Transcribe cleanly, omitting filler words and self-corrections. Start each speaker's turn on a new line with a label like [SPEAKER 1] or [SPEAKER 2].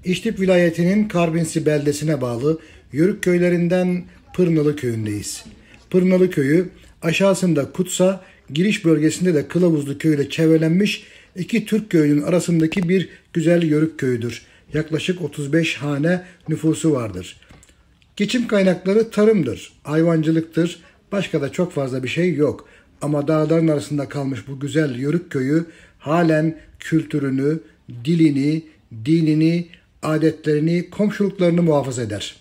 [SPEAKER 1] İştip vilayetinin Karbinsi beldesine bağlı Yörük köylerinden Pırnalı köyündeyiz. Pırnalı köyü aşağısında Kutsa, giriş bölgesinde de Kılavuzlu köyüyle çevrelenmiş iki Türk köyünün arasındaki bir güzel Yörük köyüdür. Yaklaşık 35 hane nüfusu vardır. Geçim kaynakları tarımdır, hayvancılıktır, başka da çok fazla bir şey yok. Ama dağların arasında kalmış bu güzel Yörük köyü halen kültürünü, dilini, dinini, adetlerini, komşuluklarını muhafaza eder.